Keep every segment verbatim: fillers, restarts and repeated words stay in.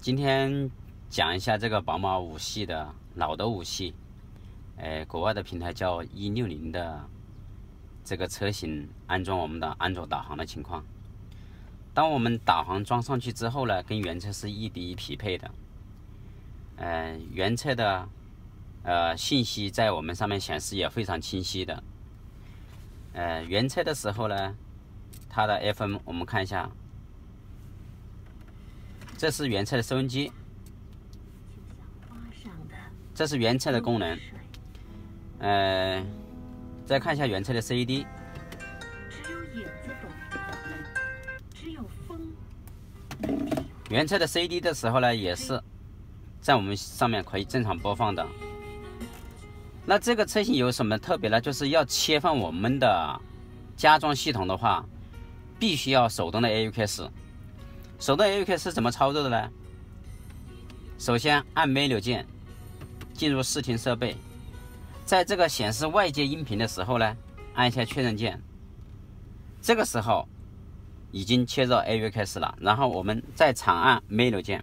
今天讲一下这个宝马五系的老的五系，呃，国外的平台叫一六零的这个车型安装我们的安卓导航的情况。当我们导航装上去之后呢，跟原车是一比一匹配的。呃，原车的呃信息在我们上面显示也非常清晰的。呃，原车的时候呢，它的 F M 我们看一下，这是原车的收音机，这是原车的功能。呃，再看一下原车的 C D。原车的 C D 的时候呢，也是在我们上面可以正常播放的。那这个车型有什么特别呢？就是要切换我们的加装系统的话，必须要手动的 A U X。手动 A U X 是怎么操作的呢？首先按 menu 键进入视听设备，在这个显示外界音频的时候呢，按一下确认键。这个时候已经切到 A U X 了，然后我们再长按 menu 键，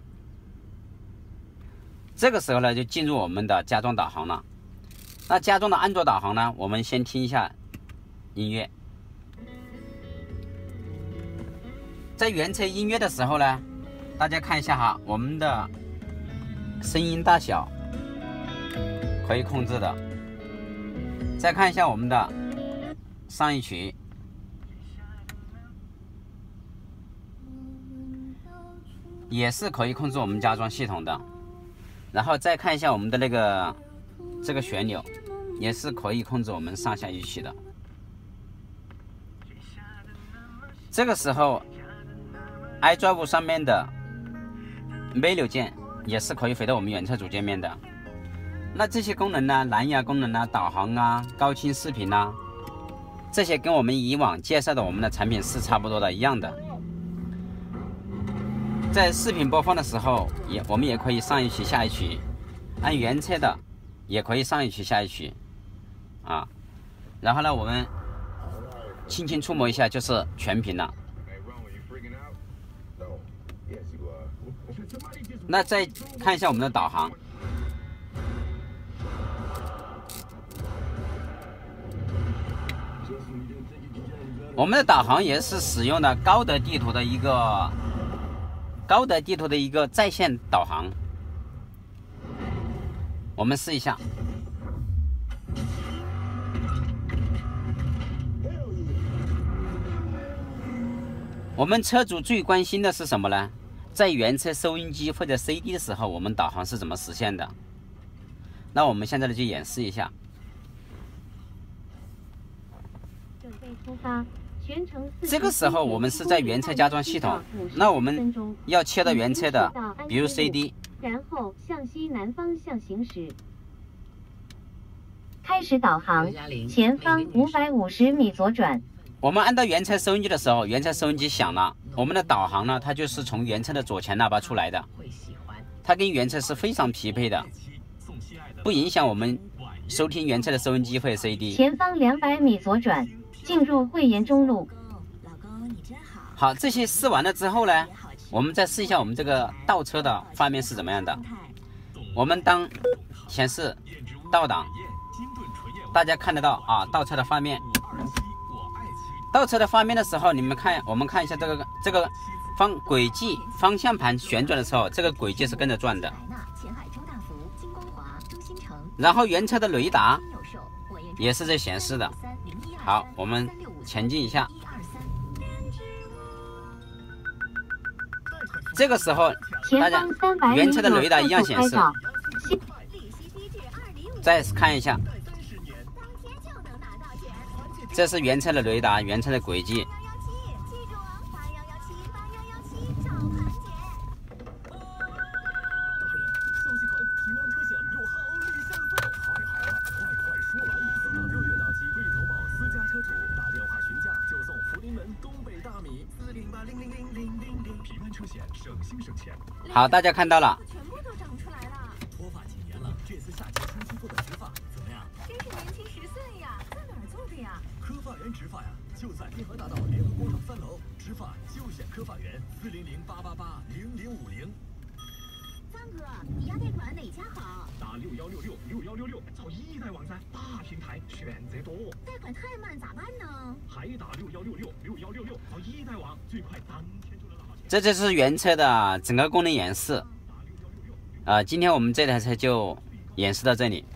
这个时候呢就进入我们的加装导航了。那加装的安卓导航呢，我们先听一下音乐。在原车音乐的时候呢，大家看一下哈，我们的声音大小可以控制的。再看一下我们的上一曲，也是可以控制我们加装系统的。然后再看一下我们的那个这个旋钮，也是可以控制我们上下一起的。这个时候 iDrive 上面的 menu 键也是可以回到我们原车主界面的。那这些功能呢，蓝牙功能啊、导航啊、高清视频啊，这些跟我们以往介绍的我们的产品是差不多的，一样的。在视频播放的时候，也我们也可以上一曲下一曲，按原车的也可以上一曲下一曲啊。然后呢，我们轻轻触摸一下就是全屏了。那再看一下我们的导航，我们的导航也是使用的高德地图的一个高德地图的一个在线导航。我们试一下。我们车主最关心的是什么呢？在原车收音机或者 C D 的时候，我们导航是怎么实现的？那我们现在呢就演示一下。 准备出发，全程这个时候我们是在原车加装系统，那我们要切到原车的，比如 C D， 然后向西南方向行驶。开始导航，前方五百五十米左转。 我们按到原车收音机的时候，原车收音机响了，我们的导航呢，它就是从原车的左前喇叭出来的，它跟原车是非常匹配的，不影响我们收听原车的收音机或者 C D。 前方两百米左转，进入汇贤中路。 好，这些试完了之后呢，我们再试一下我们这个倒车的画面是怎么样的。我们当显示倒档，大家看得到啊，倒车的画面。倒车的画面的时候，你们看，我们看一下这个这个方轨迹方向盘旋转的时候，这个轨迹是跟着转的。然后原车的雷达也是在显示的。好，我们前进一下。这个时候，大家原车的雷达一样显示。再看一下。这是原车的雷达，原车的轨迹。好，大家看到了。 脱发几年了，这次夏季新期做的植发怎么样？真是年轻十岁呀！在哪儿做的呀？科发园植发呀，就在天河大道联合广场三楼，植发就选科发园，四零零八八八零零五零。 家好。打六幺六六六幺六六，找一代网噻，大平台，选择多。贷款太慢咋办呢？还打六幺六六六幺六六，找一代网，最快当天就能拿到钱。 这就是原车的整个功能演示。啊、呃，今天我们这台车就演示到这里。